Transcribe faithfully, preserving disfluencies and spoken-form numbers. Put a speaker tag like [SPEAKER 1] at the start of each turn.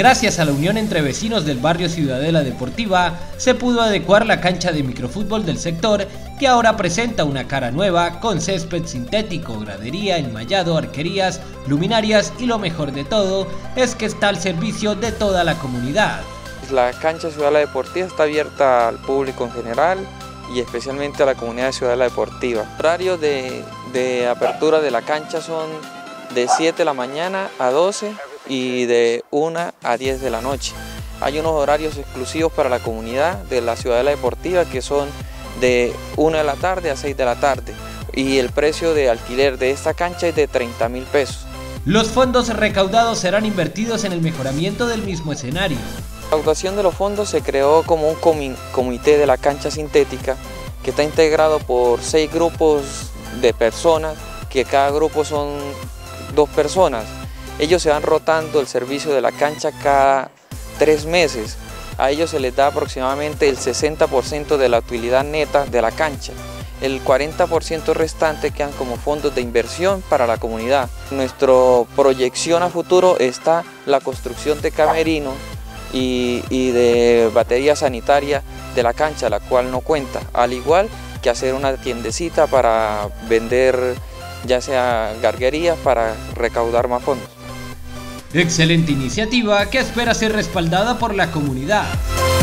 [SPEAKER 1] Gracias a la unión entre vecinos del barrio Ciudadela Deportiva, se pudo adecuar la cancha de microfútbol del sector, que ahora presenta una cara nueva con césped sintético, gradería, enmayado, arquerías, luminarias y lo mejor de todo es que está al servicio de toda la comunidad.
[SPEAKER 2] La cancha Ciudadela Deportiva está abierta al público en general y especialmente a la comunidad de Ciudadela Deportiva. Los horarios de, de apertura de la cancha son de siete de la mañana a doce y de una a diez de la noche. Hay unos horarios exclusivos para la comunidad de la Ciudadela Deportiva que son de una de la tarde a seis de la tarde y el precio de alquiler de esta cancha es de treinta mil pesos.
[SPEAKER 1] Los fondos recaudados serán invertidos en el mejoramiento del mismo escenario.
[SPEAKER 2] La recaudación de los fondos se creó como un comité de la cancha sintética que está integrado por seis grupos de personas, que cada grupo son dos personas. Ellos se van rotando el servicio de la cancha cada tres meses. A ellos se les da aproximadamente el sesenta por ciento de la utilidad neta de la cancha. El cuarenta por ciento restante quedan como fondos de inversión para la comunidad. En nuestra proyección a futuro está la construcción de camerinos y, y de batería sanitaria de la cancha, la cual no cuenta, al igual que hacer una tiendecita para vender ya sea garguerías para recaudar más fondos.
[SPEAKER 1] Excelente iniciativa que espera ser respaldada por la comunidad.